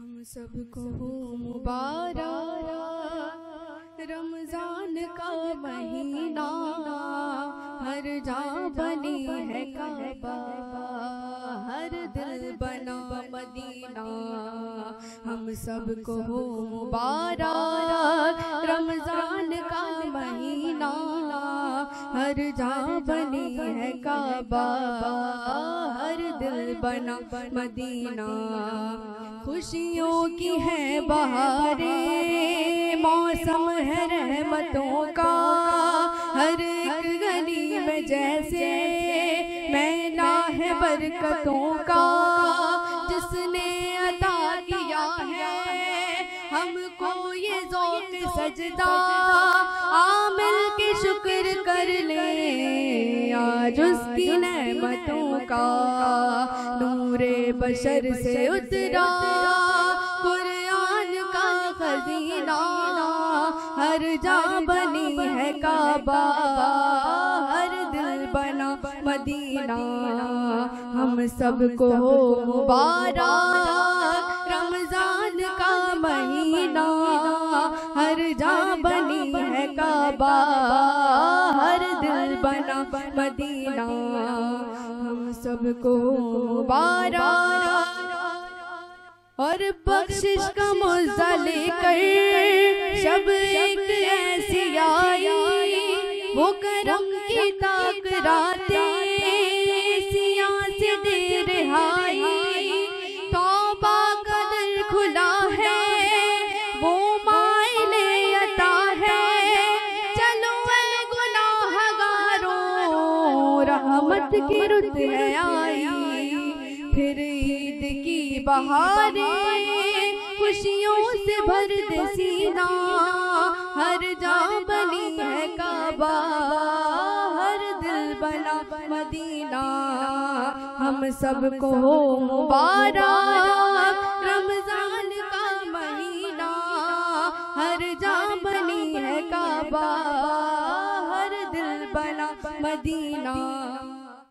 हम सबको हो मुबारक रमजान का महीना, हर जा बनी है काबा, हर दिल बना मदीना। हम सबको हो मुबारक रमजान का महीना, हर जा बनी है काबा, हर दिल बना मदीना। खुशियों की है बहारें, मौसम है रहमतों का, हर एक गली में जैसे मैला है बरकतों का। जिसने अता किया है हमको ये ज़ौक़ सजदा, आमिल के शुक्र कर ले आज उसकी नेमतों का। नूरे बशर से उतरा कुरान का खजीना, हर जा बनी है काबा, हर दिल बना मदीना। हम सबको हो मुबारक रमजान का महीना, हर जा बनी है काबा, हर दिल बना मदीना। हम सबको मुबारक और बख्शिश का मुज़्ज़ा लेकर शब एक ऐसी आई, वो करम की ताक रातें सियां से दे रिहाई। तौबा का दर खुला है वो मायने अता है, चलो ऐ गुनाहगारों रहमत की रुत है आई। फिर ईद की बहारें खुशियों से भर दे सीना, हर जा बनी है काबा, हर दिल बना मदीना। हम सबको हो मुबारक रमजान का महीना, हर जा बनी है काबा, हर दिल बना मदीना।